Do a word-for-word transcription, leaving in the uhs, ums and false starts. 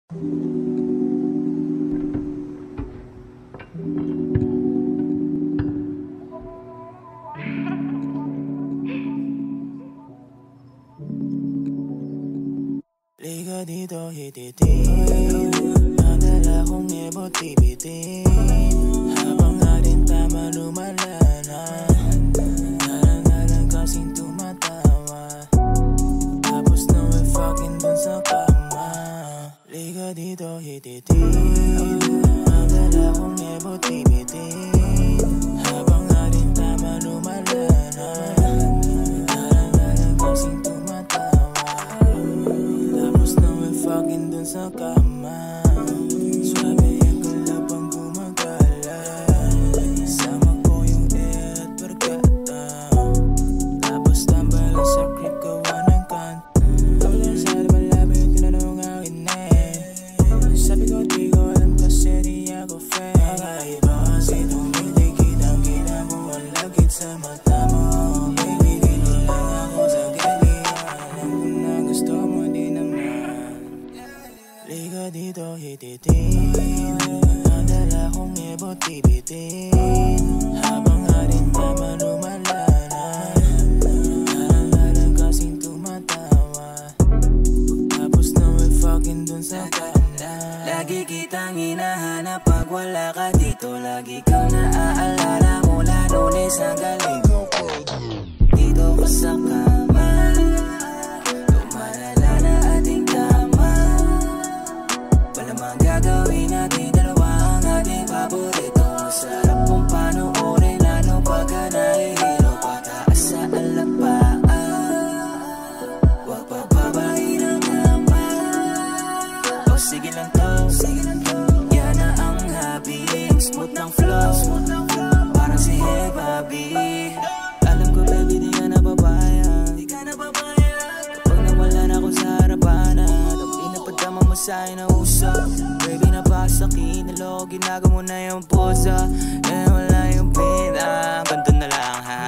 Liga dito hititin, madala kong ibo't-ibitin, habang ating tama lumalanan, nalang-nalang kasing tumatawa, tapos na may fucking dun sa kama. Liga dito hititin, madala kong ibo't-ibitin, habang ating tama lumalanan, nalang-nalang kasing tumatawa, tapos na may fucking dun sa kama. Swabe ang kalabang gumagala, sama ko yung E at barkada, tapos tambalan sa crib gawa ng kanta. Ako lang sa malapit, tinanong akin eh, sabi ko di ko alam kasi di ako fan. Kakaiba kasi tumitikit ang ginagawa lagit sa mata mo. Baby, dito lang ako sa galian, alam ko na gusto mo din naman. Liga dito hititin, madala kong ibo't-ibitin, habang ating tama lumalanan, nalang-nalang kasing tumatawa, tapos na may fucking dun sa kama. Lagi kitang hinahanap pag wala ka dito, lagi kang naaalala mula Lunes hanggang Linggo. Dito ka sa kama, lumalala na ating tama, wala mang gagawin natin, dalawa ang ating paborito. Sarap mong panoorin, lalo pagka nahihilo, pataas sa alapaan, wag papabahin ang naman. O sige lang to, yan na ang hobby, smooth ng flow, parang si Hey Bobby. Alam ko baby di ka nababayan, kapag nawala na ako sa harapan, at ang pinapadama mo sa'yo na uso. Baby napasakin, naloko, ginagawa mo na yung puso, eh wala yung pina, ganito na lang ha.